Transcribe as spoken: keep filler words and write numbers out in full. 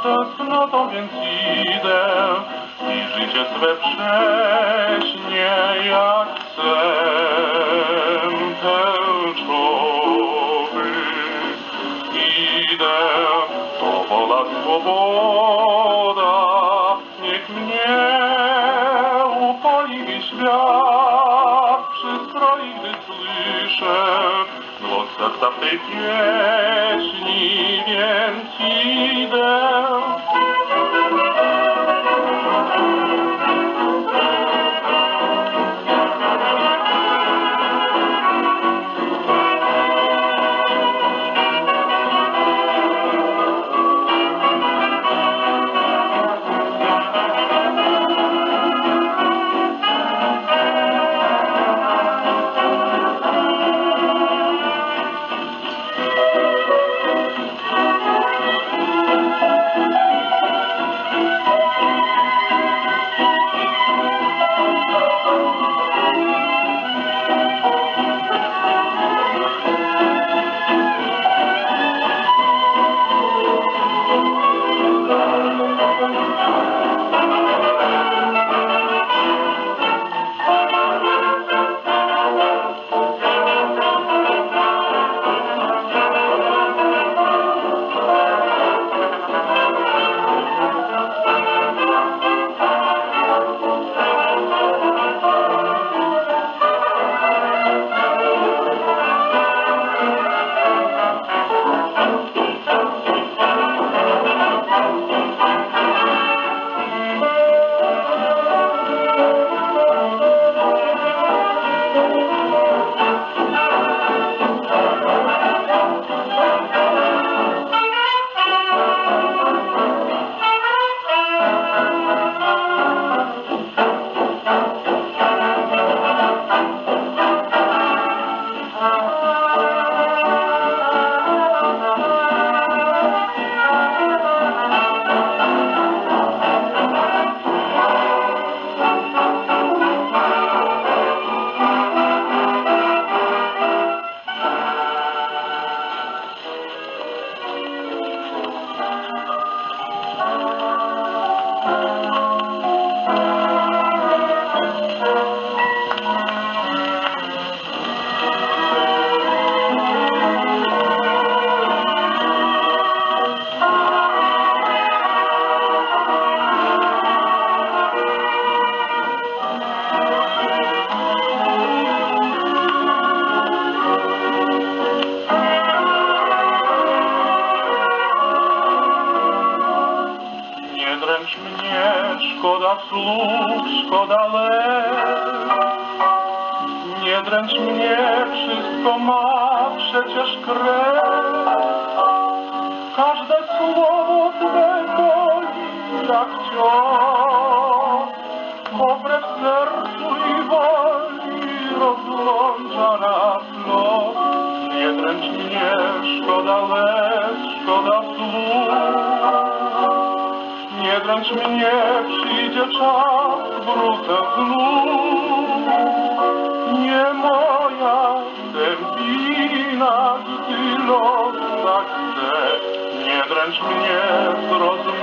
tęsknotą więc idę i życie swe prześnie jak sen tęczowy. Idę, to wola swoboda, niech mnie upoli mi świat, przystroi, gdy słyszę głos serca w tej pieśni, więc idę. Dręcz mnie, szkoda słów, szkoda łez. Nie dręcz mnie, wszystko ma przecież kres. Każde słowo Twe boli jak cios, wbrew sercu i woli rozłącza nas los. Nie dręcz mnie, szkoda łez, szkoda słów. Nie dręcz mnie, przyjdzie czas, wrócę znów. Nie moja wina, gdy los tak chce. Nie dręcz mnie, zrozum